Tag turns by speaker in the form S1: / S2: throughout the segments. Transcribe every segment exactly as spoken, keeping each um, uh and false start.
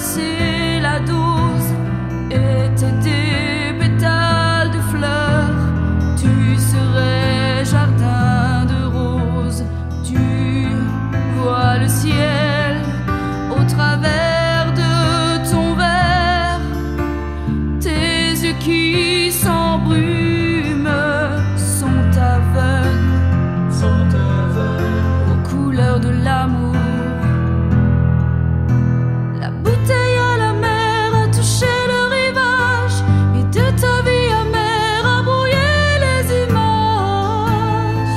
S1: passer la dose étaient des pétales de fleurs. Tu serais jardin de roses. Tu vois le ciel au travers de ton verre. Tes yeux qui s'embrument sont aveugles,
S2: sont aveugles
S1: aux couleurs de l'amour. La bouteille à la mer a touché le rivage, et de ta vie amère a brouillé les images.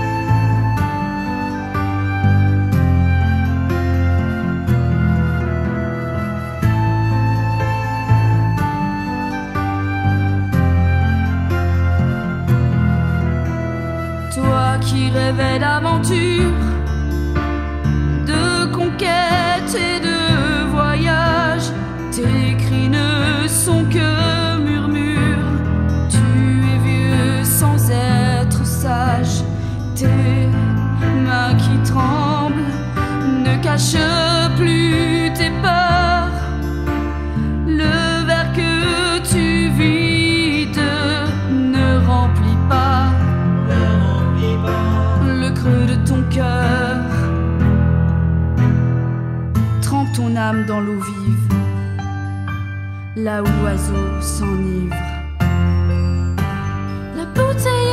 S1: Toi qui rêvais d'aventure, de conquête et de voyage, tes cris ne sont que murmures. Tu es vieux sans être sage. Tes mains qui tremblent ne cachent plus tes peurs. Le verre que tu vides ne remplit pas
S2: ne remplit pas
S1: le creux de ton cœur. Trempe ton âme dans l'eau vive, là où l'oiseau s'enivre. La bouteille